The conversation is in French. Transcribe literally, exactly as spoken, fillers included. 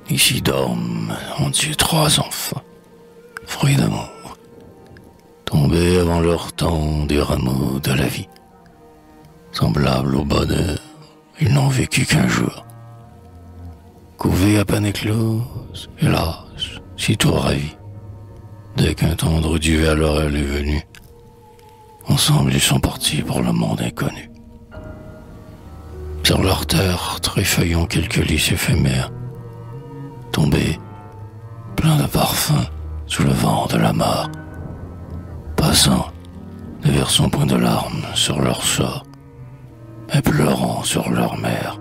Ici dorment ont Dieu trois enfants, fruits d'amour, tombés avant leur temps des rameaux de la vie. Semblables au bonheur, ils n'ont vécu qu'un jour. Couvés à peine éclose, hélas, sitôt ravis, dès qu'un tendre duvet à l'oreille est venu, ensemble ils sont partis pour le monde inconnu. Sur leur terre tréfeuillant quelques lys éphémères, tombés, pleins de parfums, sous le vent de la mort, passant, ne versant point de larmes sur leur sort, mais pleurant sur leur mère,